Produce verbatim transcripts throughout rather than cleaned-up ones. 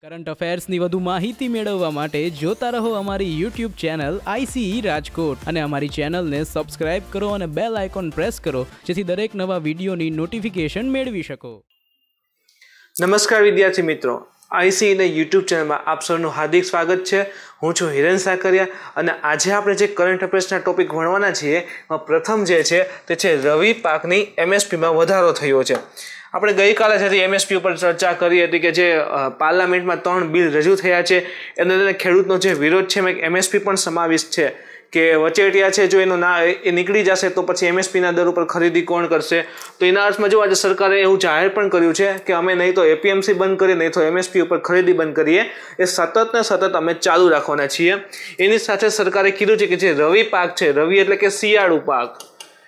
Current અફેર્સની વધુ માહિતી મેળવવા માટે જોતા રહો અમારી યુટ્યુબ ચેનલ આઈસીઈ રાજકોટ અને અમારી ચેનલને સબસ્ક્રાઇબ કરો અને બેલ આઇકોન પ્રેસ કરો જેથી દરેક નવા વિડીયોની નોટિફિકેશન મેળવી શકો. નમસ્કાર વિદ્યાર્થી મિત્રો, આઈસીઈના યુટ્યુબ ચેનલમાં આપ સૌનું હાર્દિક સ્વાગત છે. હું છું હિરેન સાકરિયા અને આજે આપણે જે કરંટ અફેર્સના ટોપિક ભણવાના છીએ એમાં પ્રથમ જે છે તે છે રવિ પાકની એમએસપીમાં વધારો થયો છે. આપણે ગઈકાલે છે એમએસપી ઉપર ચર્ચા કરી હતી કે જે પાર્લામેન્ટમાં ત્રણ બિલ રજૂ થયા છે એને લઈને ખેડૂતનો જે વિરોધ છે એમાં એમએસપી પણ સમાવિષ્ટ છે કે વચેટિયા છે જો એનો ના એ નીકળી જશે તો પછી એમએસપીના દર ઉપર ખરીદી કોણ કરશે. તો એના અર્થમાં જો આજે સરકારે એવું જાહેર પણ કર્યું છે કે અમે નહીં તો એપીએમસી બંધ કરીએ નહીં તો એમએસપી ઉપર ખરીદી બંધ કરીએ, એ સતત ને સતત અમે ચાલુ રાખવાના છીએ. એની સાથે સરકારે કીધું છે કે જે રવિ પાક છે, રવિ એટલે કે શિયાળુ પાક,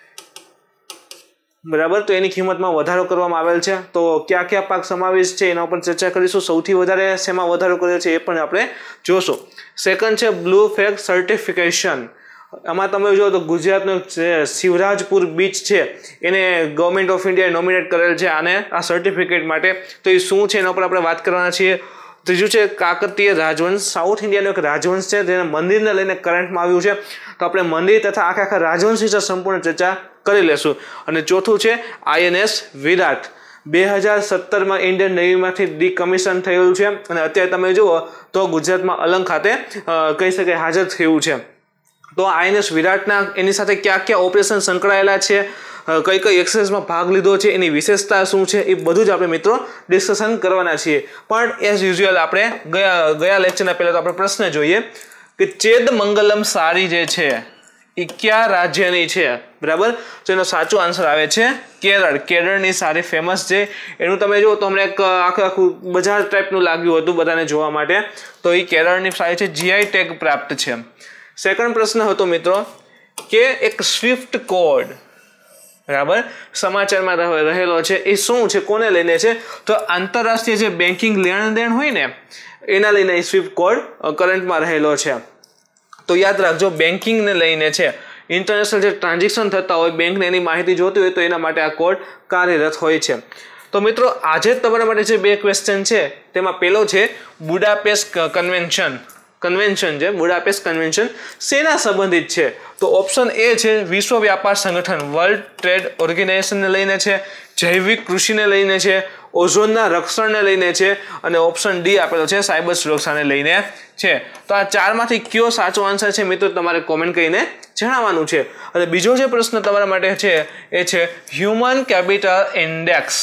બરાબર, તો એની કિંમતમાં વધારો કરવામાં આવેલ છે. તો કયા કયા પાક સમાવેશ છે એના ઉપર ચર્ચા કરીશું. સૌથી વધારે શેમાં વધારો કર્યો છે એ પણ આપણે જોશું. સેકન્ડ છે બ્લુ ફ્લેગ સર્ટિફિકેશન. આમાં તમે જો તો ગુજરાતનો શિવરાજપુર બીચ છે એને ગવર્મેન્ટ ઓફ ઇન્ડિયાએ નોમિનેટ કરેલ છે આને આ સર્ટિફિકેટ માટે. તો એ શું છે એના ઉપર આપણે વાત કરવાના છીએ. ત્રીજું છે કાકતીય રાજવંશ. સાઉથ ઇન્ડિયાનો એક રાજવંશ છે જેને મંદિરને લઈને કરંટમાં આવ્યું છે. તો આપણે મંદિર તથા આખા આખા રાજવંશ વિશે સંપૂર્ણ ચર્ચા કરી લેશું. અને ચોથું છે આઈએનએસ વિરાટ. બે હજાર સત્તરમાં ઇન્ડિયન નેવીમાંથી ડીકમિશન થયેલું છે અને અત્યારે તમે જુઓ તો ગુજરાતમાં અલંગ ખાતે કહી શકાય હાજર થયું છે. તો આઈએનએસ વિરાટના એની સાથે કયા કયા ઓપરેશન સંકળાયેલા છે, કઈ કઈ એક્સરસાઇઝમાં ભાગ લીધો છે, એની વિશેષતા શું છે, એ બધું જ આપણે મિત્રો ડિસ્કશન કરવાના છીએ. પણ એઝ યુઝ્યુઅલ આપણે ગયા ગયા લેક્ચરના પહેલાં તો આપણે પ્રશ્ન જોઈએ કે ચેદ મંગલમ સાડી જે છે એ કયા રાજ્યની છે, બરાબર. તો એનો સાચો આન્સર આવે છે કેરળ. કેરળની સાડી ફેમસ છે. એનું તમે જુઓ તો હમણાં એક આખું આખું બજાર ટાઈપનું લાગ્યું હતું બધાને જોવા માટે. તો એ કેરળની સાડી છે, જીઆઈ ટેગ પ્રાપ્ત છે. સેકન્ડ પ્રશ્ન હતો મિત્રો કે એક સ્વિફ્ટ કોડ, બરાબર, સમાચારમાં રહેલો છે, એ શું છે, કોને લઈને છે? તો આંતરરાષ્ટ્રીય જે બેન્કિંગ લેણ દેણ હોય ને એના લઈને એ સ્વિફ્ટ કોડ કરંટમાં રહેલો છે. તો યાદ રાખજો, બેન્કિંગને લઈને છે. ઇન્ટરનેશનલ જે ટ્રાન્ઝેક્શન થતા હોય, બેંકને એની માહિતી જોતી હોય તો એના માટે આ કોડ કાર્યરત હોય છે. તો મિત્રો આજે તમારા માટે જે બે ક્વેશ્ચન છે તેમાં પહેલો છે બુડાપેસ્ટ કન્વેન્શન. કન્વેન્શન છે બુડાપેસ્ટ કન્વેન્શન શેના સંબંધિત છે? તો ઓપ્શન એ છે વિશ્વ વ્યાપાર સંગઠન વર્લ્ડ ટ્રેડ ઓર્ગેનાઇઝેશનને લઈને છે, જૈવિક કૃષિને લઈને છે, ઓઝોનના રક્ષણને લઈને છે અને ઓપ્શન ડી આપેલો છે સાયબર સુરક્ષાને લઈને છે. તો આ ચારમાંથી કયો સાચો આન્સર છે મિત્રો તમારે કોમેન્ટ કરીને જણાવવાનું છે. અને બીજો જે પ્રશ્ન તમારા માટે છે એ છે હ્યુમન કેપિટલ ઇન્ડેક્સ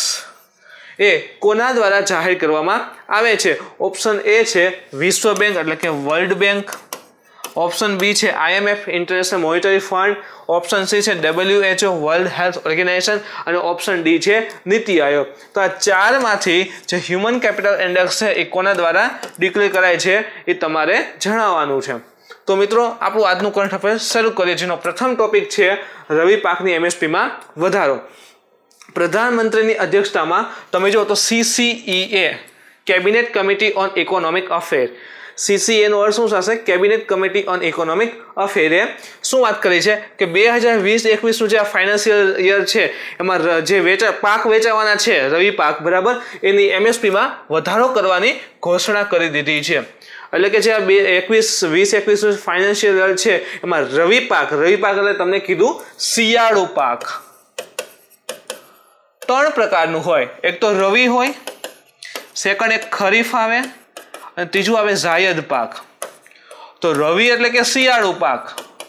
એ કોના દ્વારા જાહેર કરવામાં આવે છે? ઓપ્શન એ છે વિશ્વ બેંક એટલે કે વર્લ્ડ બેંક, ઓપ્શન બી છે IMF international monetary fund, option C છે ડબલ્યુએચઓ વર્લ્ડ હેલ્થ ઓર્ગેનાઇઝેશન અને ઓપ્શન ડી છે નીતિ આયોગ. તો આ ચારમાંથી જે હ્યુમન કેપિટલ ઇન્ડેક્સ છે એ કોના દ્વારા ડિક્લેર કરાય છે એ તમારે જણાવવાનું છે. તો મિત્રો આપણું આજનું કરંટ અફેર શરૂ કરીએ. જેનો પ્રથમ ટોપિક છે રવિ પાકની એમએસપીમાં વધારો. પ્રધાનમંત્રીની અધ્યક્ષતામાં તમે જો તો CCEA cabinet committee on economic affair, CCA નો અર્થ શું થશે? કેબિનેટ કમિટી ઓન ઇકોનોમિક અફેરે શું વાત કરી છે કે બે હજાર વીસ એકવીસનું જે આ ફાઇનાન્શિયલ યર છે એમાં જે વેચા પાક વેચાવાના છે રવિ પાક, બરાબર, એની એમએસપીમાં વધારો કરવાની ઘોષણા કરી દીધી છે. એટલે કે જે આ બે એકવીસ વીસ એકવીસનું ફાઇનાન્શિયલ યર છે એમાં રવિ પાક, રવિ પાક એટલે તમને કીધું શિયાળુ પાક ત્રણ પ્રકારનું હોય. એક તો રવિ હોય, સેકન્ડ એક ખરીફ આવે અને ત્રીજું આવે જાયદ પાક. તો રવિ એટલે કે શિયાળુ પાક,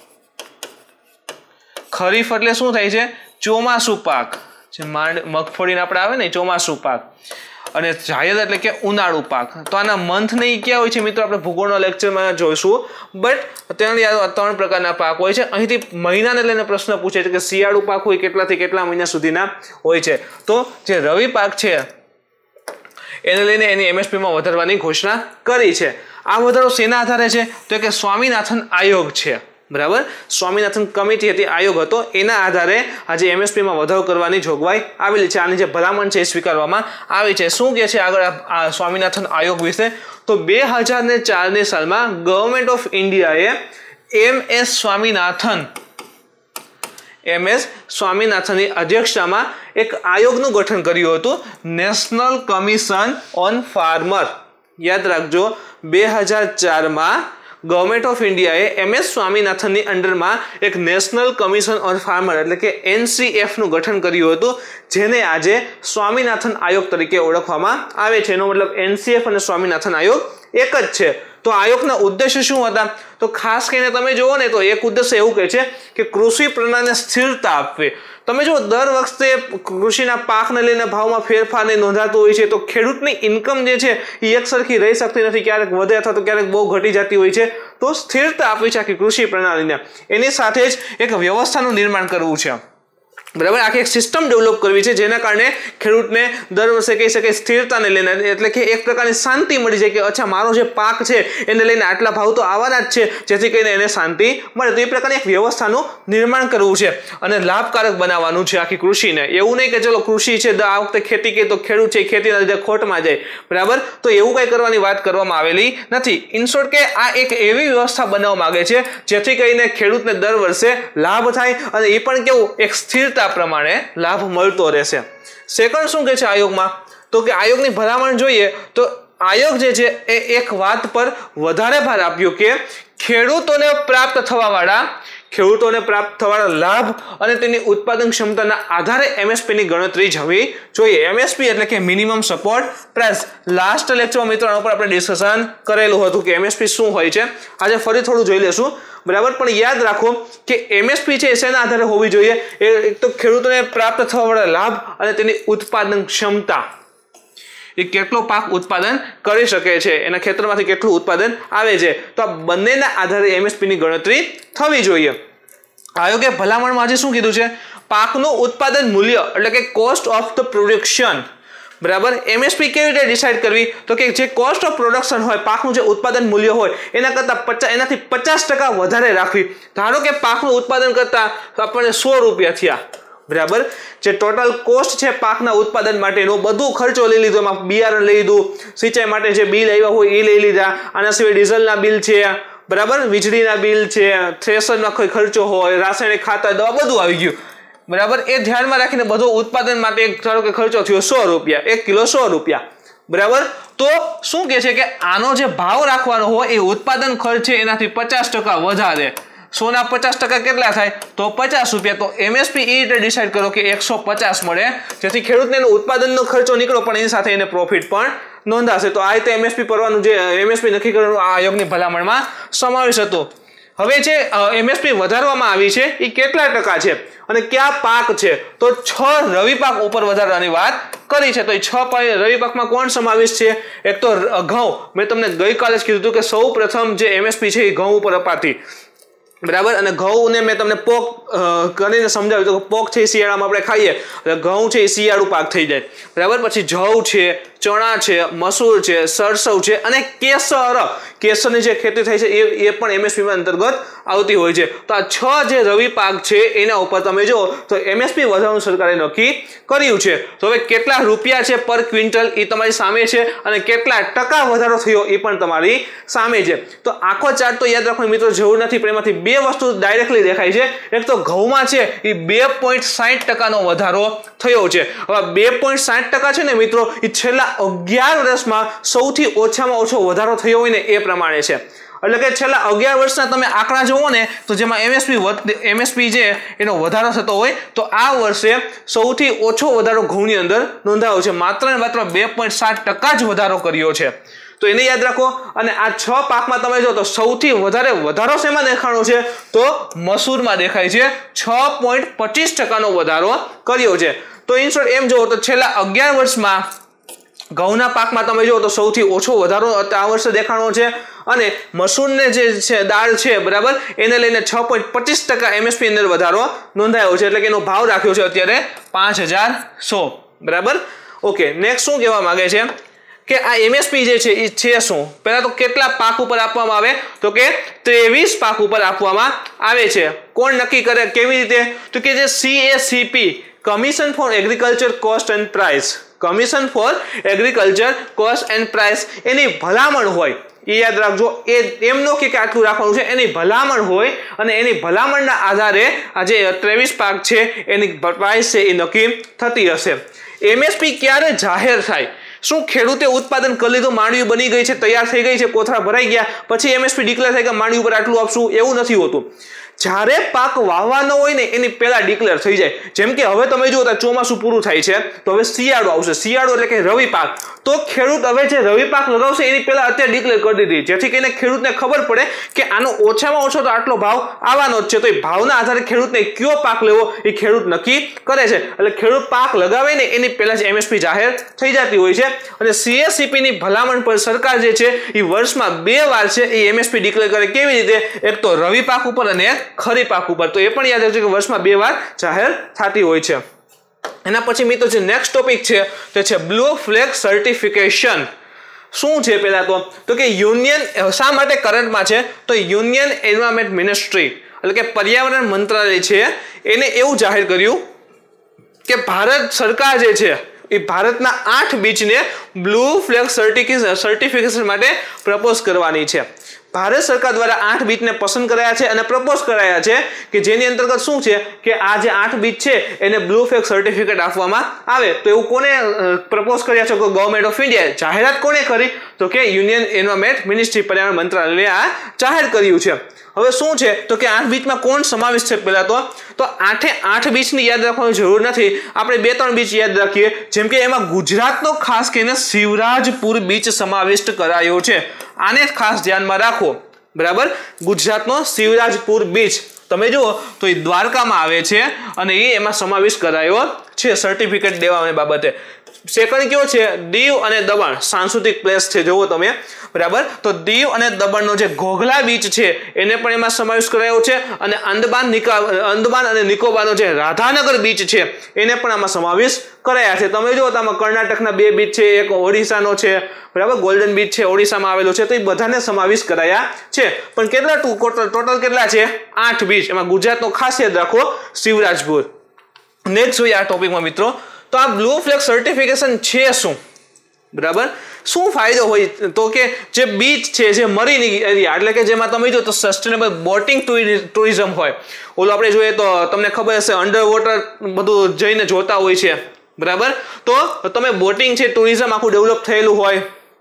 ખરીફ એટલે શું થાય છે? ચોમાસુ પાક, જે માંડ મગફળીને આપણે આવે ને ચોમાસુ પાક, અને જાયદ એટલે કે ઉનાળુ પાક. તો આના મંથ ને ક્યાં હોય છે મિત્રો આપણે ભૂગોળના લેક્ચરમાં જોઈશું. બટ ત્યાં ત્રણ પ્રકારના પાક હોય છે. અહીંથી મહિનાને લઈને પ્રશ્ન પૂછે છે કે શિયાળુ પાક હોય કેટલાથી કેટલા મહિના સુધીના હોય છે. તો જે રવિ પાક છે એને લઈને એની એમએસપીમાં વધારવાની ઘોષણા કરી છે. આ વધારો શેના આધારે છે? તો કે સ્વામીનાથન આયોગ છે, બરાબર, સ્વામીનાથન કમિટી હતી, આયોગ હતો, એના આધારે આજે એમએસપીમાં વધારો કરવાની જોગવાઈ આવેલી છે. આની જે ભલામણ છે એ સ્વીકારવામાં આવી છે. શું કહે છે આગળ આ સ્વામીનાથન આયોગ વિશે? તો બે હજાર ને ચારની સાલમાં ગવર્મેન્ટ ઓફ ઇન્ડિયાએ M S Swaminathan M S સ્વામીનાથનની અધ્યક્ષતામાં એક આયોગનું ગઠન કર્યું હતું, નેશનલ કમિશન ઓન ફાર્મર. યાદ રાખજો બે હજાર ચારમાં ગવર્મેન્ટ ઓફ ઇન્ડિયાએ એમ એસ સ્વામીનાથનની અંડરમાં એક નેશનલ કમિશન ઓન ફાર્મર એટલે કે એન સી એફનું ગઠન કર્યું હતું, જેને આજે સ્વામીનાથન આયોગ તરીકે ઓળખવામાં આવે છે. એનો મતલબ એન સી એફ અને સ્વામીનાથન આયોગ એક જ છે. તો આયોગના ઉદ્દેશ્ય શું હતા? તો ખાસ કરીને તમે જુઓ ને તો એક ઉદ્દેશ્ય એવું કહે છે કે કૃષિ પ્રણાલીને સ્થિરતા આપવી. તમે જો દર વખતે કૃષિના પાકને લઈને ભાવમાં ફેરફાર નોંધાતું હોય છે તો ખેડૂતની ઇન્કમ જે છે એ એક સરખી રહી શકતી નથી, ક્યારેક વધે અથવા તો ક્યારેક બહુ ઘટી જતી હોય છે. તો સ્થિરતા આપવી છે આખી કૃષિ પ્રણાલીને. એની સાથે જ એક વ્યવસ્થાનું નિર્માણ કરવું છે, બરાબર. આખી એક સિસ્ટમ ડેવલપ કરવી છે જેના કારણે ખેડૂતને દર વર્ષે કહી શકે સ્થિરતાને લઈને, એટલે કે એક પ્રકારની શાંતિ મળી જાય કે અચ્છા મારો જે પાક છે એને લઈને આટલા ભાવ તો આવવાના જ છે, જેથી કરીને એને શાંતિ મળે. તો એ પ્રકારની એક વ્યવસ્થાનું નિર્માણ કરવું છે અને લાભકારક બનાવવાનું છે આખી કૃષિને. એવું નહીં કે ચલો કૃષિ છે આ વખતે ખેતી કરી તો ખેડૂત છે ખેતીના લીધે ખોટમાં જાય, બરાબર. તો એવું કંઈ કરવાની વાત કરવામાં આવેલી નથી. ઇન શોર્ટ કે આ એક એવી વ્યવસ્થા બનાવવા માંગે છે જેથી કરીને ખેડૂતને દર વર્ષે લાભ થાય અને એ પણ કેવું એક સ્થિરતા પ્રમાણે લાભ મળતો રહેશે. સેકન્ડ શું કહે છે આયોગમાં? તો કે આયોગની ભલામણ જોઈએ તો આયોગ જે છે એ એક વાત પર વધારે ભાર આપ્યો કે ખેડૂતોને પ્રાપ્ત થવા વાળા ખેડૂતોને પ્રાપ્ત થવાના લાભ અને તેની ઉત્પાદન ક્ષમતાના આધારે એમ એસ પી ની ગણતરી જવી જોઈએ. એમ એસ પી એટલે કે મિનિમમ સપોર્ટ પ્રાઇસ. લાસ્ટ લેક્ચરમાં મિત્રો આના પર આપણે ડિસ્કશન કરેલું હતું કે એમ એસ પી શું હોય છે. આજે ફરી થોડું જોઈ લેશું, બરાબર. પણ યાદ રાખો કે એમ એસ પી છે એ શેના આધારે હોવી જોઈએ? એક તો ખેડૂતોને પ્રાપ્ત થવાવાળા લાભ અને તેની ઉત્પાદન ક્ષમતા, એ કેટલો પાક ઉત્પાદન કરી શકે છે, એના ખેતરમાંથી કેટલું ઉત્પાદન આવે છે. તો આ બંનેના આધારે એમ એસ પી ની ગણતરી થવી જોઈએ. આયોગે ભલામણમાં આજે શું કીધું છે? પાકનું ઉત્પાદન મૂલ્ય એટલે કે કોસ્ટ ઓફ ધ પ્રોડક્શન, બરાબર. એમ એસ પી કેવી રીતે ડિસાઇડ કરવી? તો કે જે કોસ્ટ ઓફ પ્રોડક્શન હોય, પાકનું જે ઉત્પાદન મૂલ્ય હોય એના કરતાં પચાસ એનાથી પચાસ ટકા વધારે રાખવી. ધારો કે પાકનું ઉત્પાદન કરતાં આપણને સો રૂપિયા થયા, બરાબર. જે ટોટલ કોસ્ટ છે પાકના ઉત્પાદન માટેનો બધું ખર્ચો લઈ લીધો, એમાં બિયારણ લઈ લીધું, સિંચાઈ માટે જે બિલ આવ્યા હોય એ લઈ લીધા, આના સિવાય ડીઝલના બિલ છે, બરાબર, વીજળીના બિલ છે, થ્રેશરમાં કોઈ ખર્ચો હોય, રાસાયણિક ખાતર, દવા, બધું આવી ગયું, બરાબર. એ ધ્યાનમાં રાખીને બધો ઉત્પાદન માટે એક ધારો કે ખર્ચો થયો સો રૂપિયા, એક કિલો સો રૂપિયા, બરાબર. તો શું કહે છે કે આનો જે ભાવ રાખવાનો હોય એ ઉત્પાદન ખર્ચ છે એનાથી પચાસ ટકા વધારે. સોના પચાસ ટકા કેટલા થાય? તો પચાસ રૂપિયા. તો એમ એસ પી એ રીતે ડિસાઇડ કરો કે એકસો પચાસ મળે, જેથી ખેડૂતને એનો ઉત્પાદનનો ખર્ચો નીકળો પણ એની સાથે એને પ્રોફિટ પણ નોંધાશે. તો આ રીતે એમ એસ પી પરવાનું જે એમ એસ પી નક્કી કરવાનું આ આયોગની ભલામણમાં સમાવેશ હતો. હવે જે એમ એસ પી વધારવામાં આવી છે એ કેટલા ટકા છે અને કયા પાક છે? તો છ રવિ પાક ઉપર વધારવાની વાત કરી છે. તો એ છ રવિ પાકમાં કોણ સમાવેશ છે? એક તો ઘઉં. મેં તમને ગઈકાલે જ કીધું હતું કે સૌ પ્રથમ જે એમ એસ પી છે એ ઘઉં ઉપર અપાતી, બરાબર. અને ઘઉંને મેં તમને પોક કરીને સમજાવ્યું તો પોક છે એ શિયાળામાં આપણે ખાઈએ એટલે ઘઉં છે એ શિયાળુ પાક થઈ જાય, બરાબર. પછી જવ છે, ચણા છે, મસૂર છે, સરસવ છે અને કેસર. કેસરની જે ખેતી થાય છે એ એ પણ એમ એસ પી અંતર્ગત આવતી હોય છે. તો આ છ જે રવિ પાક છે એના ઉપર તમે જો તો એમ એસ પી વધારવાનું સરકારે નક્કી કર્યું છે. તો હવે કેટલા રૂપિયા છે પર ક્વિન્ટલ એ તમારી સામે છે અને કેટલા ટકા વધારો થયો એ પણ તમારી સામે છે. તો આખો ચાર્ટ તો યાદ રાખવાની મિત્રો જરૂર નથી, પણ એમાંથી બે વસ્તુ ડાયરેક્ટલી દેખાય છે. એક તો ઘઉંમાં છે એ બે પોઈન્ટ સાઠ ટકાનો વધારો થયો છે. હવે બે પોઈન્ટ સાઠ ટકા છે ને મિત્રો એ છેલ્લા અગિયાર વર્ષમાં સૌથી ઓછામાં ઓછો વધારો થયો હોય ને એ પ્રમાણે છે. એટલે કે છેલ્લા અગિયાર વર્ષના તમે આંકડા જોવો ને તો જેમાં M S P M S P જે એનો વધારો થતો હોય તો આ વર્ષે સૌથી ઓછો વધારો ઘઉંની અંદર નોંધાયો છે. માત્ર ને માત્ર બે પોઈન્ટ સાત ટકા જ વધારો કર્યો છે. તો એને યાદ રાખો. અને આ છ પાકમાં તમે જો તો સૌથી વધારે વધારો શેમાં દેખાણો છે? તો મસૂરમાં દેખાય છે. છ પોઈન્ટ પચીસ ટકાનો વધારો કર્યો છે. તો ઇન શોર્ટ એમ જુઓ તો છેલ્લા અગિયાર વર્ષમાં ઘઉંના પાકમાં તમે જુઓ તો સૌથી ઓછો વધારો આ વર્ષે દેખાણો છે અને મસૂરને જે છે દાળ છે, બરાબર, એને લઈને છ પોઈન્ટ પચીસ ટકા એમ એસ પી અંદર વધારો નોંધાયો છે. એટલે કે એનો ભાવ રાખ્યો છે અત્યારે પાંચ હજાર સો, બરાબર. ઓકે, નેક્સ્ટ શું કહેવા માંગે છે કે આ એમ એસ પી જે છે એ છે શું? પહેલા તો કેટલા પાક ઉપર આપવામાં આવે? તો કે ત્રેવીસ પાક ઉપર આપવામાં આવે છે. કોણ નક્કી કરે? કેવી રીતે? તો કે જે C A C P commission for agriculture cost and price, commission for agriculture cost and price એની ભલામણ હોય એ યાદ રાખજો. એ એમ નો કે આટલું રાખવાનું છે, એની ભલામણ હોય અને એની ભલામણના આધારે આ જે ત્રેવીસ પાક છે એની પ્રાઇસ છે એ નક્કી થતી હશે. એમ એસ પી ક્યારે જાહેર થાય? શું ખેડૂતે ઉત્પાદન કરી લીધું, માંડવી બની ગઈ છે, તૈયાર થઈ ગઈ છે, કોથળા ભરાઈ ગયા, પછી એમએસપી ડિક્લેર થાય કે માંડવી ઉપર આટલું આપશું? એવું નથી હોતું. જ્યારે પાક વાવવાનો હોય ને એની પહેલા ડિક્લેર થઈ જાય. જેમ કે હવે તમે જુઓ તો ચોમાસું પૂરું થાય છે, તો હવે શિયાળો આવશે. શિયાળો એટલે કે રવિ પાક. તો ખેડૂત હવે જે રવિ પાક લગાવશે એની પહેલા અત્યારે ડિક્લેર કરી દીધી, જેથી કરીને ખેડૂતને ખબર પડે કે આનો ઓછામાં ઓછો તો આટલો ભાવ આવવાનો જ છે. તો એ ભાવના આધારે ખેડૂતને કયો પાક લેવો એ ખેડૂત નક્કી કરે છે. એટલે ખેડૂત પાક લગાવે ને એની પહેલા જ એમએસપી જાહેર થઈ જતી હોય છે. અને સીએસસીપી ની ભલામણ પર સરકાર જે છે એ વર્ષમાં બે વાર છે એ એમએસપી ડિક્લેર કરે. કેવી રીતે? એક તો રવિ પાક ઉપર અને ખરીફ પાક ઉપર. તો એ પણ યાદ રાખજો કે વર્ષમાં બે વાર જાહેર થતી હોય છે. એના પછી મિત્રો જે નેક્સ્ટ ટોપિક છે તે છે બ્લુ ફ્લેગ સર્ટિફિકેશન. શું છે પહેલા તો તો કે યુનિયન શા માટે કરંટમાં છે? તો યુનિયન એન્વાયરમેન્ટ મિનિસ્ટ્રી એટલે કે પર્યાવરણ મંત્રાલય છે એને એવું જાહેર કર્યું કે ભારત સરકાર જે છે એ ભારતના આઠ બીચને બ્લુ ફ્લેગ સર્ટિફિકેશન માટે પ્રપોઝ કરવાની છે. ભારત સરકાર દ્વારા આઠ બીચને પસંદ કરાયા છે અને પ્રપોઝ કરાયા છે કે જેની અંતર્ગત શું છે કે આ જે આઠ બીચ છે એને બ્લુ ફ્લેગ સર્ટિફિકેટ આપવામાં આવે. તો એવું કોને પ્રપોઝ કર્યા છે? Government of India. જાહેરાત કોને કરી? તો કે યુનિયન એન્વાયરમેન્ટ મિનિસ્ટ્રી પર્યાવરણ મંત્રાલયે આ જાહેર કર્યું છે. હવે શું છે તો કે આઠ બીચમાં કોણ સમાવેશ છે? પહેલા તો તો આઠે આઠ બીચની યાદ રાખવાની જરૂર નથી. આપણે બે ત્રણ બીચ યાદ રાખીએ. જેમ કે એમાં ગુજરાતનો ખાસ કરીને શિવરાજપુર બીચ સમાવિષ્ટ કરાયો છે. આને ખાસ ધ્યાનમાં રાખો, બરાબર. ગુજરાતનો શિવરાજપુર બીચ તમે જુઓ તો એ દ્વારકામાં આવે છે અને એ એમાં સમાવેશ કરાયો છે સર્ટિફિકેટ દેવાની બાબતે. સેકન્ડ કયો છે? દીવ અને દમણ સાંસ્કૃતિક પ્લેસ છે, જુઓ તમે, બરાબર. તો દીવ અને દમણનો જે ઘોઘલા બીચ છે એને પણ એમાં સમાવેશ કરાયો છે. અને અંદમાન અંદમાન અને નિકોબારનો જે રાધાનગર બીચ છે એને પણ આમાં સમાવેશ કરાયા છે. તમે જુઓ તો આમાં કર્ણાટકના બે બીચ છે, એક ઓડિશાનો છે, બરાબર, ગોલ્ડન બીચ છે, ઓડિશામાં આવેલો છે. તો એ બધાને સમાવેશ કરાયા છે. પણ કેટલા ટોટલ કેટલા છે? આઠ બીચ. એમાં ગુજરાતનો ખાસ યાદ રાખો, શિવરાજપુર. નેક્સ્ટ જોઈએ આ ટોપિકમાં મિત્રો. તો આ બ્લુ ફ્લેગ સર્ટિફિકેશન છે શું? બરાબર. શું ફાયદો હોય? તો કે જે બીચ છે, જે મરીન એરિયા એટલે કે જેમાં તમે જો તો સસ્ટેનેબલ બોટિંગ ટુરિઝમ હોય. ઓલું આપણે જોઈએ તો તમને ખબર હશે અંડર વોટર બધું જઈને જોતા હોય છે, બરાબર. તો તમે બોટિંગ છે, ટુરિઝમ આખું ડેવલપ થયેલું હોય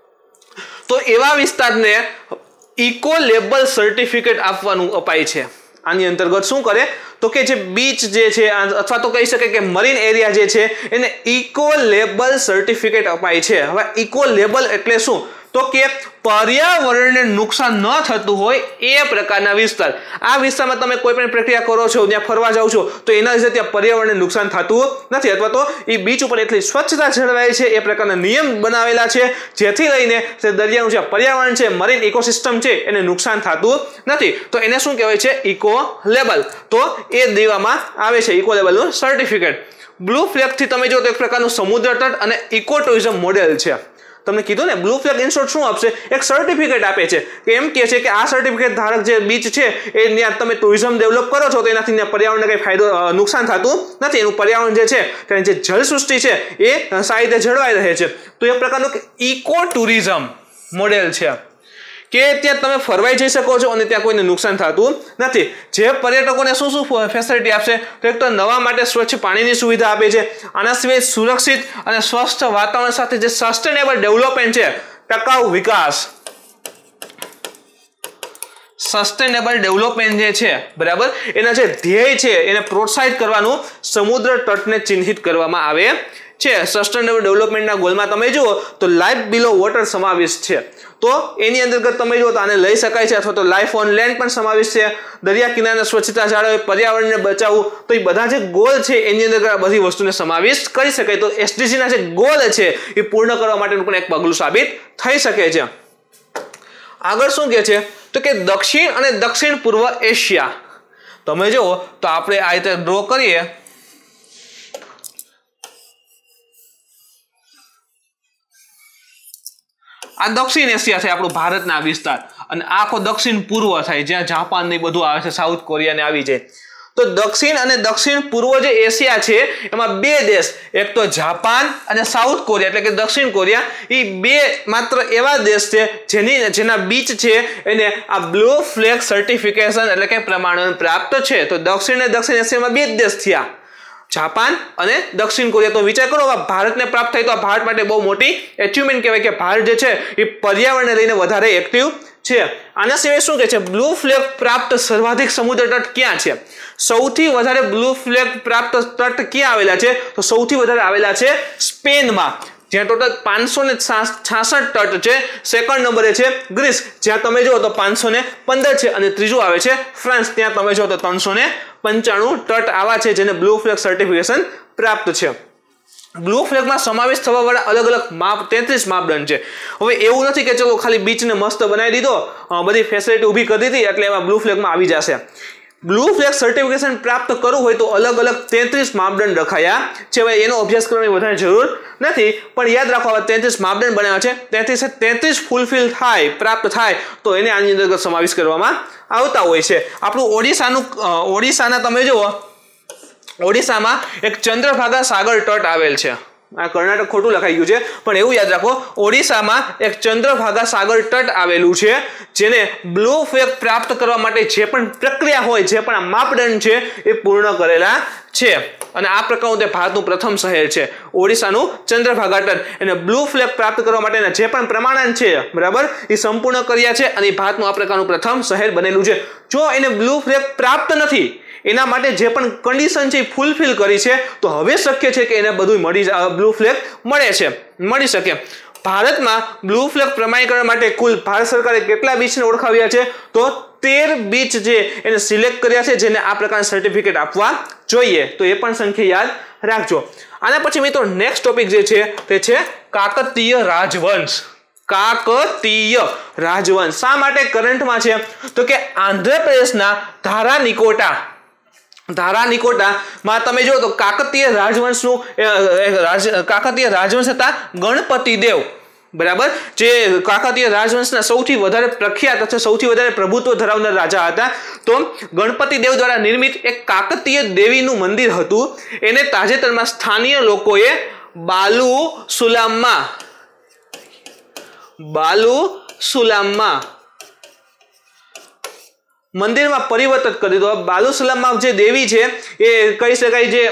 તો એવા વિસ્તારને ઇકો લેબલ સર્ટિફિકેટ આપવાનું અપાય છે. આની અંતર્ગત શું કરે તો કે જે બીચ જે છે અથવા તો કહી શકે કે મરીન એરિયા જે છે એને ઇકો લેબલ સર્ટિફિકેટ અપાય છે. હવે ઇકો લેબલ એટલે શું? તો કે પર્યાવરણને નુકસાન ન થતું હોય એ પ્રકારના વિસ્તાર. આ વિસ્તારમાં તમે કોઈ પણ પ્રક્રિયા કરો છો, ત્યાં ફરવા જાઓ છો તો એના લીધે ત્યાં પર્યાવરણને નુકસાન થતું નથી, અથવા તો એ બીચ ઉપર એટલી સ્વચ્છતા જળવાય છે એ પ્રકારના નિયમ બનાવેલા છે જેથી લઈને દરિયાનું જે પર્યાવરણ છે, મરીન ઇકોસિસ્ટમ છે એને નુકસાન થતું નથી. તો એને શું કહેવાય છે? Eco label. તો એ દેવામાં આવે છે ઇકો લેબલનું સર્ટિફિકેટ. બ્લુ ફ્લેગથી તમે જો તો એક પ્રકારનું સમુદ્ર તટ અને ઇકો ટુરિઝમ મોડેલ છે. તમને કીધું ને, બ્લુ ફ્લેગ ઇન શોર્ટ શું આપશે? એક સર્ટિફિકેટ આપે છે કે એમ કહે છે કે આ સર્ટિફિકેટ ધારક જે બીચ છે એ ત્યાં તમે ટુરિઝમ ડેવલપ કરો છો તો એનાથી પર્યાવરણને કંઈ ફાયદો નુકસાન થતું નથી. એનું પર્યાવરણ જે છે તેની જે જળસૃષ્ટિ છે એ સારી રીતે જળવાઈ રહે છે. તો એ પ્રકારનું ઇકો ટુરિઝમ મોડેલ છે કે ત્યાં તમે ફરવાઈ જઈ શકો છો અને ત્યાં કોઈને નુકસાન થતું નથી. જે પર્યટકોને શું શું ફેસિલિટી આપશે? તો એક તો નવા માટે સ્વચ્છ પાણીની સુવિધા આપે છે. આના સિવાય સુરક્ષિત અને સ્વસ્થ વાતાવરણ સાથે જે સસ્ટેનેબલ ડેવલપમેન્ટ છે, ટકાઉ વિકાસ, સસ્ટેનેબલ ડેવલપમેન્ટ જે છે, બરાબર, એના જે ધ્યેય છે એને પ્રોત્સાહિત કરવાનું સમુદ્ર તટને ચિહ્નિત કરવામાં આવે છે. સસ્ટેનેબલ ડેવલપમેન્ટના ગોલમાં તમે જુઓ તો લાઈફ બિલો વોટર સમાવેશ છે. તો એની અંતર્ગત તમે જુઓ તો આને લઈ શકાય છે, અથવા તો લાઈફ ઓન લેન્ડ પણ સમાવેશ છે. દરિયા કિનારાની સ્વચ્છતા જાળવવી, પર્યાવરણને બચાવવું, તો એ બધા જે ગોલ છે એની અંદર આ બધી વસ્તુને સમાવેશ કરી શકાય. તો એસડીજીના જે ગોલ છે એ પૂર્ણ કરવા માટેનું પણ એક પગલું સાબિત થઈ શકે છે. આગળ શું કહે છે તો કે દક્ષિણ અને દક્ષિણ પૂર્વ એશિયા. તમે જુઓ તો આપણે આ રીતે ડ્રો કરીએ. આ દક્ષિણ એશિયા છે, આપણું ભારતના વિસ્તાર, અને આખો દક્ષિણ પૂર્વ થાય જ્યાં જાપાન ને બધું આવે છે, સાઉથ કોરિયા ને આવી જાય. તો દક્ષિણ અને દક્ષિણ પૂર્વ જે એશિયા છે એમાં બે દેશ, એક તો જાપાન અને સાઉથ કોરિયા એટલે કે દક્ષિણ કોરિયા, એ બે માત્ર એવા દેશ છે જેની જેના બીચ છે એને આ બ્લુ ફ્લેગ સર્ટિફિકેશન એટલે કે પ્રમાણન પ્રાપ્ત છે. તો દક્ષિણ અને દક્ષિણ એશિયામાં બે જ દેશ થયા. જાપાન અને દક્ષિણ કોરિયા. તો વિચાર કરો ભારતને પ્રાપ્ત થાય તો આ ભારત માટે બહુ મોટી એચિવમેન્ટ કહેવાય કે ભારત જે છે એ પર્યાવરણને લઈને વધારે એક્ટિવ છે. આના સિવાય શું કહે છે, બ્લુ ફ્લેગ પ્રાપ્ત સર્વાધિક સમુદ્ર તટ ક્યાં છે? સૌથી વધારે બ્લુ ફ્લેગ પ્રાપ્ત તટ ક્યાં આવેલા છે? તો સૌથી વધારે આવેલા છે સ્પેનમાં, જ્યાં ટોટલ પાંચસો ને છાસઠ તટ છે. સેકન્ડ નંબરે છે ગ્રીસ, જ્યાં તમે જો તો પાંચસો ને પંદર છે. અને ત્રીજું આવે છે ફ્રાન્સ, ત્યાં તમે જો તો ત્રણસો ને પંચાણું તટ આવા છે જેને બ્લુ ફ્લેગ સર્ટિફિકેશન પ્રાપ્ત છે. બ્લુ ફ્લેગમાં સમાવેશ થવા વાળા અલગ અલગ માપ તેત્રીસ માપદંડ છે. હવે એવું નથી કે ચલો ખાલી બીચને મસ્ત બનાવી દીધો, બધી ફેસિલિટી ઊભી કરી દીધી એટલે એમાં બ્લુ ફ્લેગમાં આવી જશે. બ્લુ ફ્લેગ સર્ટિફિકેશન પ્રાપ્ત કરવું હોય તો અલગ અલગ તેત્રીસ માપદંડ રખાયા છે. હવે એનો અભ્યાસ કરવાની વધારે જરૂર નથી, પણ યાદ રાખો તેત્રીસ માપદંડ બનાવ્યા છે. તેત્રીસ તેત્રીસ ફૂલફિલ થાય, પ્રાપ્ત થાય તો એને આની અંદર સમાવેશ કરવામાં આવતા હોય છે. આપણું ઓડિશાનું ઓડિશાના તમે જુઓ, ઓડિશામાં એક ચંદ્રભાગા સાગર તટ આવેલ છે. આ કર્ણાટક ખોટું લખાઈ ગયું છે, પણ એવું યાદ રાખો ઓડિશામાં એક ચંદ્રભાગા સાગર તટ આવેલું છે જેને બ્લુ ફ્લેગ પ્રાપ્ત કરવા માટે જે પણ પ્રક્રિયા હોય, જે પણ આ માપદંડ છે એ પૂર્ણ કરેલા છે. અને આ પ્રકારનું તે ભારતનું પ્રથમ શહેર છે ઓડિશાનું ચંદ્રભાગા તટ. એને બ્લુ ફ્લેગ પ્રાપ્ત કરવા માટેના જે પણ પ્રમાણાંક છે બરાબર એ સંપૂર્ણ કર્યા છે અને ભારતનું આ પ્રકારનું પ્રથમ શહેર બનેલું છે. જો એને બ્લુ ફ્લેગ પ્રાપ્ત નથી, એના માટે જે પણ કન્ડિશન છે એ ફૂલફિલ કરી છે, તો હવે શક્ય છે કે એને બધું મળી બ્લુ ફ્લેગ મળે છે, મળી શકે. ભારતમાં બ્લુ ફ્લેગ પ્રમાણીકરણ માટે કુલ ભારત સરકારે કેટલા બીચને ઓળખાવ્યા છે? તો તેર બીચ જે એને સિલેક્ટ કર્યા છે જેને આ પ્રકારના સર્ટિફિકેટ આપવા જોઈએ. તો એ પણ સંખ્યા યાદ રાખજો. આના પછી મિત્રો નેક્સ્ટ ટોપિક જે છે તે છે કાકતીય રાજવંશ. કાકતીય રાજવંશ શા માટે કરંટમાં છે? તો કે આંધ્રપ્રદેશના ધારાનિકોટા ધારાનિકોટામાં તમે જો તો કાકતીય રાજવંશનું કાકતીય રાજવંશ હતા ગણપતિ દેવ, બરાબર, જે કાકતીય રાજવંશના સૌથી વધારે પ્રખ્યાત અથવા સૌથી વધારે પ્રભુત્વ ધરાવનાર રાજા હતા. તો ગણપતિ દેવ દ્વારા નિર્મિત એક કાકતીય દેવીનું મંદિર હતું. એને તાજેતરમાં સ્થાનીય લોકોએ બાલુ સુલામમાં બાલુ સુલામમાં મંદિરમાં પરિવર્તિત કરી દીધું. બાલુસલામમાં જે દેવી છે એ કહી શકાય જે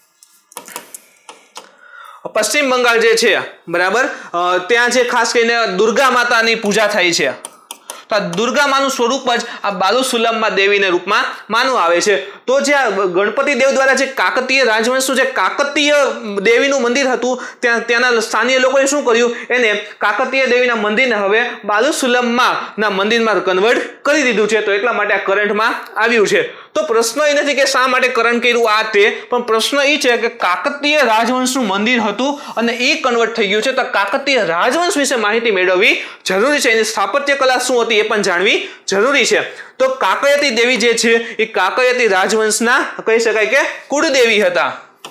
પશ્ચિમ બંગાળ જે છે બરાબર, ત્યાં જે ખાસ કરીને દુર્ગા માતાની પૂજા થાય છે. તો આ દુર્ગા માનું સ્વરૂપ જ આ બાલુસુલમમાં દેવીના રૂપમાં માનવું આવે છે. તો જે ગણપતિ દેવ દ્વારા જે કાકતીય રાજવંશનું જે કાકતીય દેવીનું મંદિર હતું ત્યાં ત્યાંના સ્થાનીય લોકોએ શું કર્યું, એને કાકતીય દેવીના મંદિરને હવે બાલુસુલમમાં ના મંદિરમાં કન્વર્ટ કરી દીધું છે. તો એટલા માટે આ કરંટમાં આવ્યું છે. તો પ્રશ્ન એ નથી કે શા માટે કરંટ કર્યું આ તે, પણ પ્રશ્ન એ છે કે કાકતીય રાજવંશનું મંદિર હતું અને એ કન્વર્ટ થઈ ગયું છે. તો કાકતીય રાજવંશ વિશે માહિતી મેળવવી જરૂરી છે. એની સ્થાપત્ય કલા શું હતી એ પણ જાણવી જરૂરી છે. તો કાકયતી દેવી જે છે એ કાકયતી રાજવંશના કહી શકાય કે કુળદેવી હતા.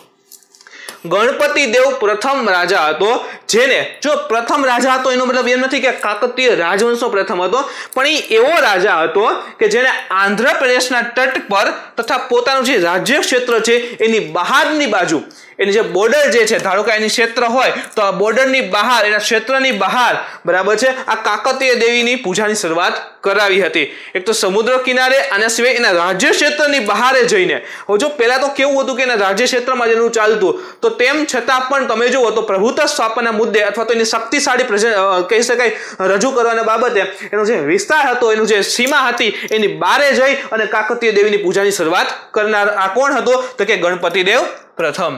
ગણપતિ દેવ પ્રથમ રાજા હતો, જેને જો પ્રથમ રાજા હતો એનો મતલબ એમ નથી કે કાકતીય રાજવંશનો પ્રથમ હતો, પણ એ એવો રાજા હતો કે જેને આંધ્રપ્રદેશના તટ પર તથા પોતાનું જે રાજ્ય ક્ષેત્ર છે એની બહારની બાજુ એની જે બોર્ડર જે છે, ધારો કે એની ક્ષેત્ર હોય તો આ બોર્ડરની બહાર, એના ક્ષેત્રની બહાર બરાબર છે, આ કાકતીય દેવીની પૂજાની શરૂઆત કરાવી હતી. એક તો સમુદ્ર કિનારે, આના સિવાય એના રાજ્ય ક્ષેત્રની બહાર જઈને. હવે જો પહેલા તો કેવું હતું કે એના રાજ્ય ક્ષેત્રમાં જેનું ચાલતું, તો તેમ છતાં પણ તમે જુઓ તો પ્રભુત્વ સ્થાપના મુદ્દે અથવા તો એની શક્તિશાળી કહી શકાય રજૂ કરવાના બાબતે એનો જે વિસ્તાર હતો, એનું જે સીમા હતી એની બારે જઈ અને કાકતીય દેવીની પૂજાની શરૂઆત કરનાર આ કોણ હતો? તો કે ગણપતિ દેવ પ્રથમ.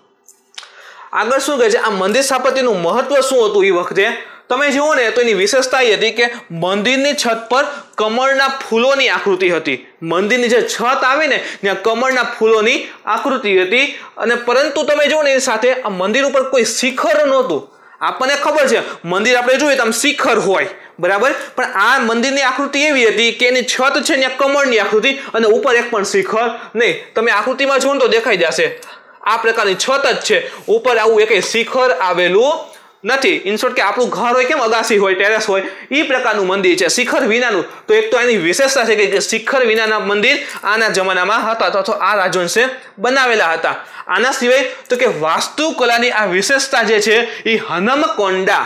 આગળ શું કહે છે, આ મંદિર સ્થાપત્યનું મહત્વ શું હતું એ વખતે તમે જુઓ ને તો એની વિશેષતા એ હતી કે મંદિરની છત પર કમળના ફૂલોની આકૃતિ હતી. મંદિરની જે છત આવે ને ત્યાં કમળના ફૂલોની આકૃતિ હતી. અને પરંતુ તમે જુઓ ને એની સાથે આ મંદિર ઉપર કોઈ શિખર નહોતું. આપણને ખબર છે મંદિર આપણે જોઈએ તો આમ શિખર હોય બરાબર, પણ આ મંદિરની આકૃતિ એવી હતી કે એની છત છે ત્યાં કમળની આકૃતિ અને ઉપર એક પણ શિખર નહીં. તમે આકૃતિમાં જુઓ તો દેખાઈ જશે આ પ્રકારની છત જ છે, ઉપર આવું એક શિખર આવેલું નથી. ઇન શોર્ટ કે આપણું ઘર હોય કેમ અગાસી હોય, ટેરેસ હોય, એ પ્રકારનું મંદિર છે, શિખર વિનાનું. તો એક તો એની વિશેષતા છે કે શિખર વિનાના મંદિર આના જમાનામાં હતા અથવા તો આ રાજવંશે બનાવેલા હતા. આના સિવાય તો કે વાસ્તુકલાની આ વિશેષતા જે છે એ હનમકોંડા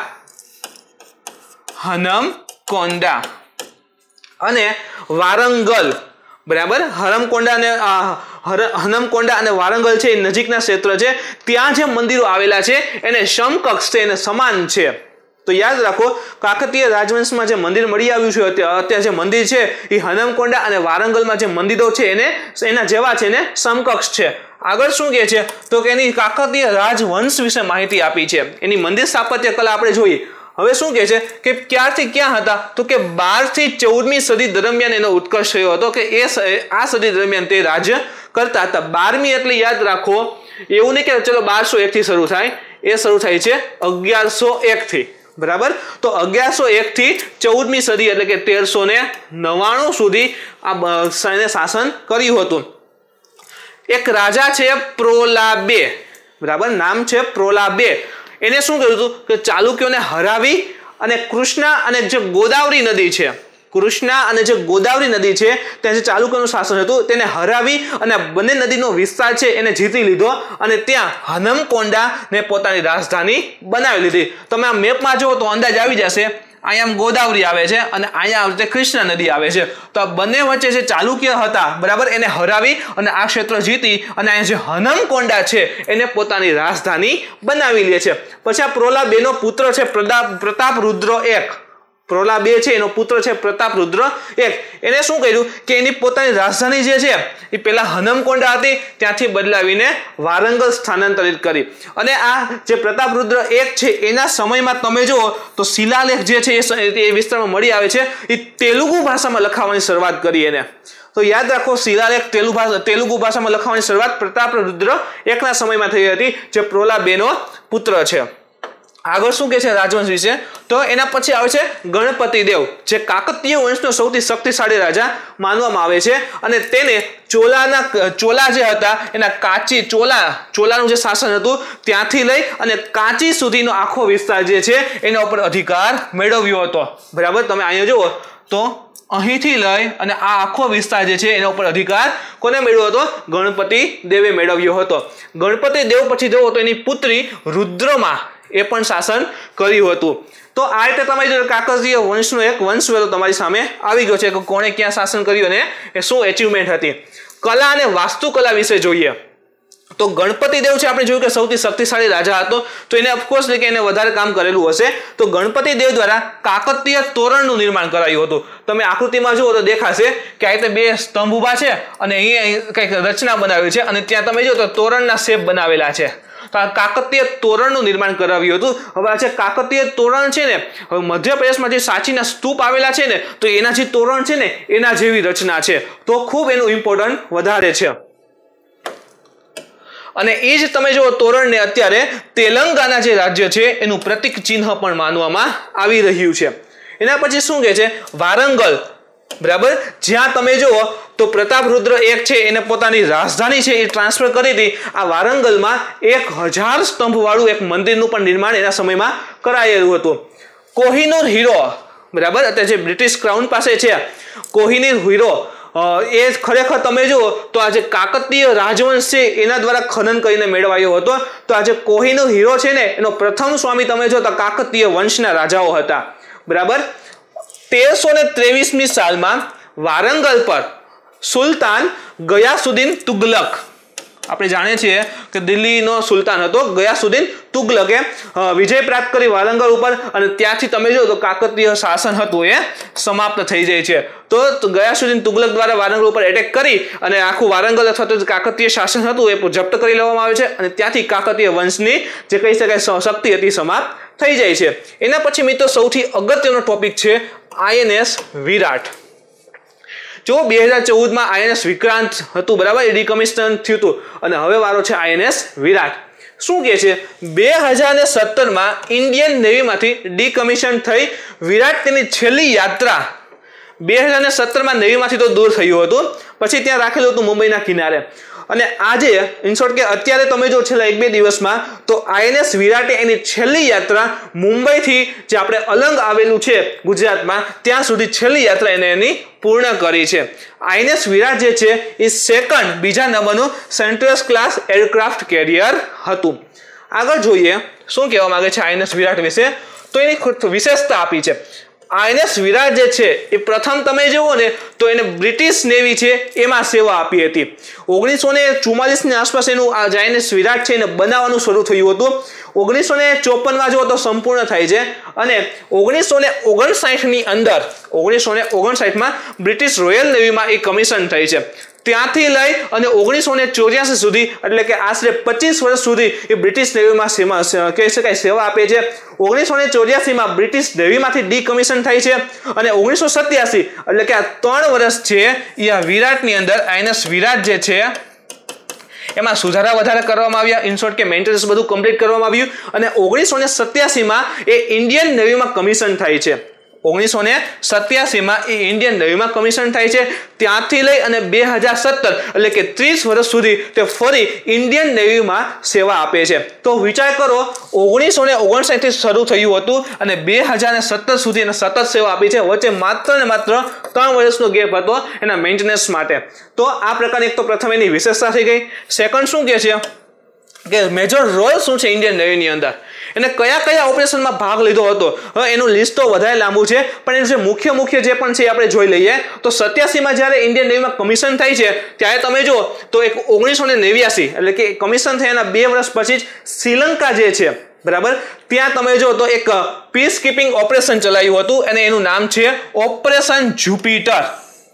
હનમકોંડા અને વારંગલ બરાબર, હરમકોંડા અને હનમકોંડા અને વારંગલ છે એ નજીકના ક્ષેત્ર છે, ત્યાં જે મંદિરો આવેલા છે એને સમકક્ષ છે, એને સમાન છે. તો યાદ રાખો, કાકતીય રાજવંશમાં જે મંદિર મળી આવ્યું છે અત્યારે જે મંદિર છે એ હનમકોંડા અને વારંગલમાં જે મંદિરો છે એને એના જેવા છે, એને સમકક્ષ છે. આગળ શું કહે છે તો કે એની કાકતીય રાજવંશ વિશે માહિતી આપી છે, એની મંદિર સ્થાપત્ય કલા આપણે જોઈએ. હવે શું કહે છે કે ક્યારથી ક્યાં હતા તો કે બાર થી ચૌદમી સદી દરમિયાન એનો ઉત્કર્ષ થયો હતો, કે એ આ સદી દરમિયાન તે રાજ્ય કરતા હતા. બારમી એટલે યાદ રાખો, એવું નહીં કે ચલો બારસો એક થી શરૂ થાય, એ શરૂ થાય છે અગિયારસો એક થી. બરાબર, તો અગિયારસો એક થી ચૌદમી સદી એટલે કે તેરસો ને નવ્વાણું સુધી આ શાસન કર્યું હતું. એક રાજા છે પ્રોલાબે, બરાબર, નામ છે પ્રોલાબે. એને શું કર્યું હતું કે ચાલુક્યોને હરાવી અને કૃષ્ણા અને જે ગોદાવરી નદી છે, કૃષ્ણા અને જે ગોદાવરી નદી છે ત્યાં જે ચાલુક્યનું શાસન હતું તેને હરાવી અને બંને નદીનો વિસ્તાર છે એને જીતી લીધો અને ત્યાં હનમકોંડાને પોતાની રાજધાની બનાવી લીધી. તમે આ મેપમાં જુઓ તો અંદાજ આવી જશે, અહીંયા ગોદાવરી આવે છે અને અહીંયા કૃષ્ણા નદી આવે છે. તો આ બંને વચ્ચે જે ચાલુક્ય હતા, બરાબર, એને હરાવી અને આ ક્ષેત્ર જીતી અને અહીંયા જે હનમકોંડા છે એને પોતાની રાજધાની બનાવી લે છે. પછી આ પ્રોલાબેનો પુત્ર છે પ્રતાપ પ્રતાપરુદ્ર એક. પ્રોલાબે છે એનો પુત્ર છે પ્રતાપરુદ્ર એક. એને શું કર્યું કે એની પોતાની રાજધાની જે છે એ પેલા હનમકોંડા હતી ત્યાંથી બદલાવીને વારંગલ સ્થાનાંતરિત કરી. અને આ જે પ્રતાપરુદ્ર એક છે એના સમયમાં તમે જુઓ તો શિલાલેખ જે છે એ વિસ્તારમાં મળી આવે છે, એ તેલુગુ ભાષામાં લખાવવાની શરૂઆત કરી એને. તો યાદ રાખો, શિલાલેખ તેલુગુ ભાષા તેલુગુ ભાષામાં લખાવવાની શરૂઆત પ્રતાપરુદ્ર એકના સમયમાં થઈ હતી, જે પ્રોલાબેનો પુત્ર છે. આગળ શું કહે છે રાજવંશ વિશે તો એના પછી આવે છે ગણપતિ દેવ, જે કાકતીય વંશનો સૌથી શક્તિશાળી રાજા માનવામાં આવે છે. અને તેને ચોલાના ચોલા જે હતા એના કાંચી ચોલા ચોલાનું જે શાસન હતું ત્યાંથી લઈ અને કાંચી સુધીનો આખો વિસ્તાર જે છે એના ઉપર અધિકાર મેળવ્યો હતો. બરાબર, તમે અહીંયા જુઓ તો અહીંથી લઈ અને આ આખો વિસ્તાર જે છે એના ઉપર અધિકાર કોને મેળવ્યો હતો? ગણપતિ દેવે મેળવ્યો હતો. ગણપતિ દેવ પછી જુઓ તો એની પુત્રી રુદ્રમા એ પણ શાસન કર્યું હતું. તો આ રીતે તમે જો કાકતીય વંશનો એક વંશવેલો તમારી સામે આવી ગયો છે કે કોણે ક્યાં શાસન કર્યું અને એ શું એચિવમેન્ટ હતી. કલા અને વાસ્તુકલા વિશે જોઈએ તો ગણપતિ દેવ છે, આપણે જોયું કે સૌથી શક્તિશાળી રાજા હતો, તો એને ઓફકોર્સ કે એને વધારે કામ કરેલું હશે. તો ગણપતિ દેવ દ્વારા કાકતીય તોરણનું નિર્માણ કરાયું હતું. તમે આકૃતિમાં જુઓ તો દેખાશે કે આ રીતે બે સ્તંભ ઉભા છે અને અહીંયા કંઈક રચના બનાવી છે અને ત્યાં તમે જુઓ તો તોરણના શેપ બનાવેલા છે. કાકતીય તોરણનું નિર્માણ કરાવ્યું હતું. હવે આ જે કાકતીય તોરણ છે ને, હવે મધ્યપ્રદેશમાં જે સાચીના સ્તૂપ આવેલા છે ને, તો એના જે તોરણ છે ને એના જેવી રચના છે. તો ખૂબ એનું ઇમ્પોર્ટન્ટ વધારે છે. અને એ જ તમે જુઓ તોરણને અત્યારે તેલંગાના જે રાજ્ય છે એનું પ્રતિક ચિહ્ન પણ માનવામાં આવી રહ્યું છે. એના પછી શું કહે છે? વારંગલ, બરાબર, જ્યાં તમે જુઓ તો પ્રતાપરુદ્ર એક છે એને પોતાની રાજધાની છે એ ટ્રાન્સફર કરી હતી. આ વારંગલમાં એક હજાર સ્તંભ વાળું એક મંદિરનું પણ નિર્માણ એના સમયમાં કરાયેલું હતું. કોહિનૂર હીરો, બરાબર, અત્યારે જે બ્રિટિશ ક્રાઉન પાસે છે કોહિનૂર હીરો, એ ખરેખર તમે જુઓ તો આ જે કાકતીય રાજવંશ છે એના દ્વારા ખનન કરીને મેળવાયો હતો. તો આ જે કોહિનૂર હીરો છે ને એનો પ્રથમ સ્વામી તમે જો તો કાકતીય વંશના રાજાઓ હતા. બરાબર, તેરસો ને ત્રેવીસમી સાલમાં વારંગલ પર સુલતાન ગયાસુદ્દીન તુગલક, આપણે જાણીએ છીએ કે દિલ્હીનો સુલતાન હતો ગયાસુદ્દીન તુગલકે વિજય પ્રાપ્ત કરી વારંગલ ઉપર અને ત્યાંથી તમે જો તો કાકતીય શાસન હતું એ સમાપ્ત થઈ જાય છે. તો ગયાસુદ્દીન તુગલક દ્વારા વારંગલ ઉપર એટેક કરી અને આખું વારંગલ અથવા તો કાકતીય શાસન હતું એ જપ્ત કરી લેવામાં આવે છે અને ત્યાંથી કાકતીય વંશની જે કહી શકાય શક્તિ હતી સમાપ્ત થઈ જાય છે. એના પછી મિત્રો સૌથી અગત્યનો ટોપિક છે આઈએનએસ વિરાટ. જો બે હજાર ચૌદમાં આઈએનએસ વિક્રાંત હતું, બરાબર, એ ડિકમિશન થયું હતું અને હવે વારો છે આઈએનએસ વિરાટ. શું કહે છે? બે હજાર ને સત્તરમાં ઇન્ડિયન નેવીમાંથી ડિકમિશન થઈ વિરાટ તેની છેલ્લી યાત્રા બે હજાર ને સત્તરમાં નેવીમાંથી તો દૂર થયું હતું, પછી ત્યાં રાખેલું હતું મુંબઈના કિનારે. અને આજે ઇન શોર્ટ કે અત્યારે તમે જો છેલ્લા એક બે દિવસમાં તો આઈએનએસ વિરાટે એની છેલ્લી યાત્રા મુંબઈથી જે આપણે અલંગ આવેલું છે ગુજરાતમાં ત્યાં સુધી છેલ્લી યાત્રા એને એની પૂર્ણ કરી છે. આઈએનએસ વિરાટ જે છે એ સેકન્ડ બીજા નંબરનું સેન્ટ્રસ ક્લાસ એરક્રાફ્ટ કેરિયર હતું. આગળ જોઈએ શું કહેવા માંગે છે આઈએનએસ વિરાટ વિશે. તો એની વિશેષતા આપી છે. આઈએનએસ વિરાટ જે છે એ પ્રથમ તમે જુઓ ને તો એને બ્રિટિશ નેવી છે એમાં સેવા આપી હતી. ઓગણીસો ને ચુમ્માલીસ ની આસપાસ એનું આ આઈએનએસ વિરાટ છે એને બનાવવાનું શરૂ થયું હતું. ઓગણીસો ને ચોપન માં જો તો સંપૂર્ણ થાય છે અને ઓગણીસો ને ઓગણસાઠ ની અંદર ઓગણીસો ને ઓગણસાઠ માં બ્રિટિશ રોયલ નેવીમાં એ કમિશન થઈ છે. ત્યાંથી લઈ અને ઓગણીસો ને ચોર્યાસી સુધી એટલે કે આશરે પચીસ વર્ષ સુધી એ બ્રિટિશ નેવીમાં સેવા કહી શકાય સેવા આપે છે. ઓગણીસો ને ચોર્યાસી માં બ્રિટિશ નેવીમાંથી ડીકમિશન થાય છે અને ઓગણીસો સત્યાસી એટલે કે આ ત્રણ વર્ષ છે એ આ વિરાટની અંદર આઈએનએસ વિરાટ જે છે એમાં સુધારા વધારા કરવામાં આવ્યા. ઇન શોર્ટ કે મેન્ટેનન્સ બધું કમ્પ્લીટ કરવામાં આવ્યું અને ઓગણીસો ને સત્યાસી માં એ ઇન્ડિયન નેવીમાં કમિશન થાય છે. ઓગણીસો ને સત્યાસી માં એ ઇન્ડિયન નેવીમાં કમિશન થાય છે. ત્યાંથી લઈ અને બે હજાર સત્તર એટલે કે ત્રીસ વર્ષ સુધી તે ફરી ઇન્ડિયન નેવીમાં સેવા આપે છે. તો વિચાર કરો ઓગણીસો ને ઓગણસાઠ થી શરૂ થયું હતું અને બે હજાર સત્તર સુધી એને સતત સેવા આપી છે. વચ્ચે માત્ર ને માત્ર ત્રણ વર્ષનો ગેપ હતો એના મેન્ટેનન્સ માટે. તો આ પ્રકારની એક તો પ્રથમ એની વિશેષતા થઈ ગઈ. સેકન્ડ શું કહે છે કે મેજર રોલ શું છે ઇન્ડિયન નેવીની અંદર, એને કયા કયા ઓપરેશનમાં ભાગ લીધો હતો. હવે એનું લિસ્ટ તો વધારે લાંબુ છે પણ એનું જે મુખ્ય મુખ્ય જે પણ છે આપણે જોઈ લઈએ. તો સત્યાસી માં જ્યારે ઇન્ડિયન નેવીમાં કમિશન થાય છે ત્યારે તમે જો તો એક ઓગણીસો ને નેવ્યાસી એટલે કે કમિશન થયાના બે વર્ષ પછી જ શ્રીલંકા જે છે બરાબર ત્યાં તમે જો તો એક પીસ કીપિંગ ઓપરેશન ચલાવ્યું હતું અને એનું નામ છે ઓપરેશન જ્યુપિટર.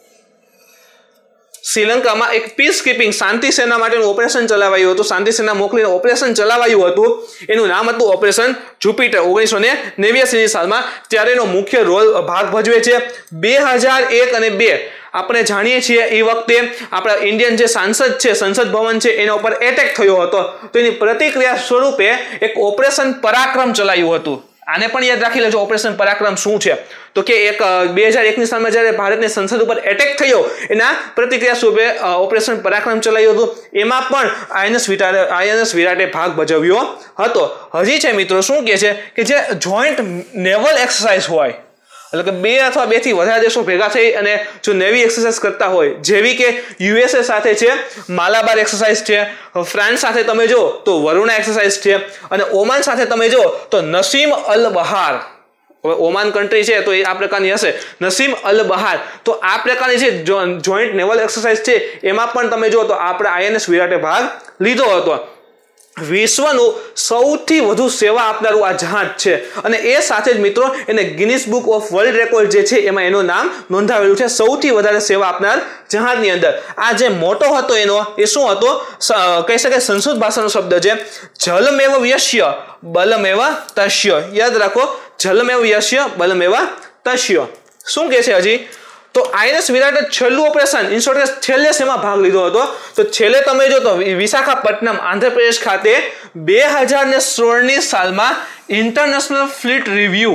શ્રીલંકામાં એક પીસ કીપિંગ શાંતિ સેના માટેનું ઓપરેશન ચલાવાયું હતું. શાંતિ સેના મોકલીને ઓપરેશન ચલાવાયું હતું. એનું નામ હતું ઓપરેશન જ્યુપિટર ઓગણીસો ને નેવ્યાસી ની સાલમાં. ત્યારે એનો મુખ્ય રોલ ભાગ ભજવે છે. બે હજાર એક અને બે આપણે જાણીએ છીએ એ વખતે આપણા ઇન્ડિયન જે સાંસદ છે સંસદ ભવન છે એના ઉપર એટેક થયો હતો. તો એની પ્રતિક્રિયા સ્વરૂપે એક ઓપરેશન પરાક્રમ ચલાવ્યું હતું. આને પણ યાદ રાખી લેજો ઓપરેશન પરાક્રમ શું છે. તો કે એક બે હજાર એક ની સાલમાં જ્યારે ભારતની સંસદ ઉપર એટેક થયો એના પ્રતિક્રિયા સ્વરૂપે ઓપરેશન પરાક્રમ ચલાવ્યું હતું. એમાં પણ આઈએનએસ વિરાટે આઈએનએસ વિરાટે ભાગ ભજવ્યો હતો. હજી છે મિત્રો શું કહે છે કે જે જોઈન્ટ નેવલ એક્સરસાઇઝ હોય એટલે કે બે અથવા બે થી વધારે દેશો ભેગા થઈ અને જો નેવી એક્સરસાઇઝ કરતા હોય જેવી કે યુએસએ સાથે છે માલાબાર એક્સરસાઇઝ છે, ફ્રાન્સ સાથે તમે જો તો વરુણા એક્સરસાઇઝ છે અને ઓમાન સાથે તમે જો તો નસીમ અલ બહાર. હવે ઓમાન કન્ટ્રી છે તો એ આ પ્રકારની હશે નસીમ અલ બહાર. તો આ પ્રકારની જે જોઈન્ટ નેવલ એક્સરસાઇઝ છે એમાં પણ તમે જો તો આપણે આઈએનએસ વિરાટે ભાગ લીધો હતો. વિશ્વનું સૌથી વધુ સેવા આપનારું આ જહાજ છે અને એ સાથે જ મિત્રો એને Guinness book of world record જે છે એમાં એનું નામ નોંધાવેલું છે સૌથી વધારે સેવા આપનાર જહાજની અંદર. આ જે મોટો હતો એનો એ શું હતો કહી શકાય સંસ્કૃત ભાષાનો શબ્દ છે જલમેવ યશ્ય બલમેવ તસ્ય. યાદ રાખો જલમેવ યશ્ય બલમેવ તસ્ય. શું કહે છે હજી તો આઈએનએસ વિરાટે છેલ્લું ઓપરેશન ઇન શોર્ટ છેલ્લે શેમાં ભાગ લીધો હતો તો છેલ્લે તમે જો તો વિશાખાપટ્ટનમ આંધ્રપ્રદેશ ખાતે બે હજાર ને સોળ ની સાલમાં international fleet review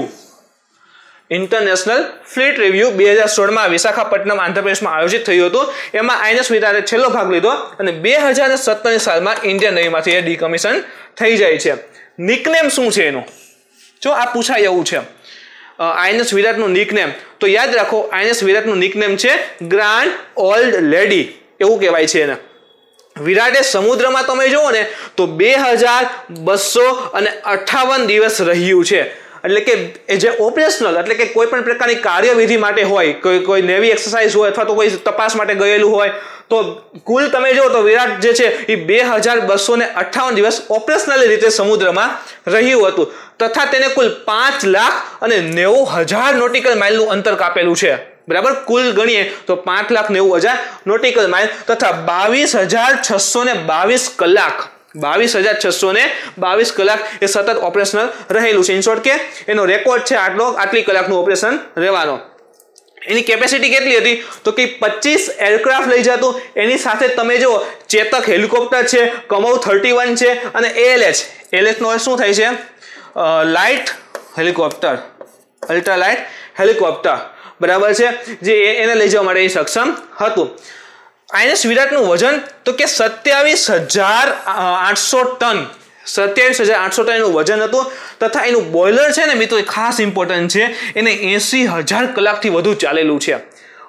international fleet review બે હજાર સોળ માં વિશાખાપટ્ટનમ આંધ્રપ્રદેશમાં આયોજિત થયું હતું. એમાં આઈએનએસ વિરાટે છેલ્લો ભાગ લીધો અને બે હજાર ને સત્તર ની સાલમાં ઇન્ડિયન નેવીમાંથી એ ડીકમિશન થઈ જાય છે. નિકનેમ શું છે એનું જો આ પૂછાય એવું છે આઈએનએસ વિરાટનું નિકનેમ તો યાદ રાખો આઈએનએસ વિરાટનું નિકનેમ છે ગ્રાન્ડ ઓલ્ડ લેડી એવું કહેવાય છે એને. વિરાટે સમુદ્રમાં તમે જુઓ ને તો બે હજાર બસો અને અઠાવન દિવસ રહ્યું છે. એટલે કે જે ઓપરેશનલ એટલે કે કોઈ પણ પ્રકારની કાર્યવિધિ માટે હોય કોઈ કોઈ નેવી એક્સરસાઇઝ હોય અથવા તો કોઈ તપાસ માટે ગયેલું હોય તો કુલ તમે જો તો વિરાટ જે છે એ બે હજાર બસો ને અઠાવન દિવસ ઓપરેશનલ રીતે સમુદ્રમાં રહ્યું હતું તથા તેને કુલ પાંચ લાખ અને નેવું હજાર નોટિકલ માઇલનું અંતર કાપેલું છે. બરાબર કુલ ગણીએ તો પાંચ લાખ નેવું હજાર નોટિકલ માઇલ તથા બાવીસ હજાર છસો ને બાવીસ કલાક બાવીસ હજાર છસો ને બાવીસ કલાક એ સતત ઓપરેશનલ રહેલું છે. ઇન શોર્ટ કે એનો રેકોર્ડ છે આટલો આટલી કલાકનું ઓપરેશન રહેવાનો. એની કેપેસિટી કેટલી હતી તો કે પચીસ એરક્રાફ્ટ લઈ જતું. એની સાથે તમે જો ચેતક હેલિકોપ્ટર છે, કમોવ થર્ટી વન છે અને એએલએચ એએલએચ નો શું થાય છે light helicopter ultra light helicopter બરાબર છે જે એને લઈ જવા માટે સક્ષમ હતું. આઈએનએસ વિરાટનું વજન તો કે સત્યાવીસ હજાર આઠસો ટન સત્યાવીસ હજાર આઠસો ટન એનું વજન હતું તથા એનું બોઇલર છે ને મિત્રો એ ખાસ ઇમ્પોર્ટન્ટ છે એને એસી હજાર કલાકથી વધુ ચાલેલું છે.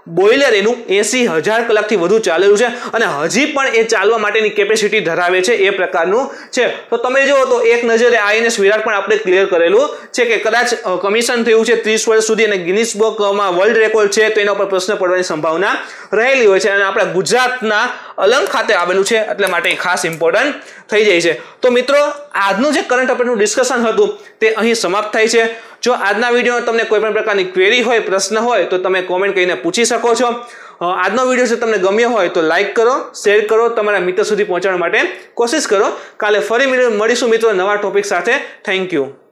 બોઇલર એનું એસી હજાર કલાકથી વધુ ચાલેલું છે અને હજી પણ એ ચાલવા માટેની કેપેસિટી ધરાવે છે એ પ્રકારનું છે. તો તમે જુઓ તો એક નજરે આઈએનએસ વિરાટ પણ આપણે ક્લિયર કરેલું છે કે કદાચ કમિશન થયું છે ત્રીસ વર્ષ સુધી અને ગિનિસ બુકમાં વર્લ્ડ રેકોર્ડ છે તો એના ઉપર પ્રશ્ન પડવાની સંભાવના રહેલી હોય છે અને આપણા ગુજરાતના અલંગ ખાતે આવેલું છે એટલે માટે ખાસ ઇમ્પોર્ટન્ટ થઈ જાય છે. તો મિત્રો આજનું જે કરંટ અફેરનું ડિસ્કશન હતું તે અહીં સમાપ્ત થાય છે. જો આજના વિડીયોમાં તમને કોઈ પણ પ્રકારની ક્વેરી હોય પ્રશ્ન હોય તો તમે કોમેન્ટ કરીને પૂછી શકો છો. આજનો વિડીયો જો તમને ગમ્યો હોય તો લાઈક કરો, શેર કરો, તમારા મિત્ર સુધી પહોંચાડવા માટે કોશિશ કરો. કાલે ફરી મળીશું મિત્રો નવા ટોપિક સાથે. Thank you.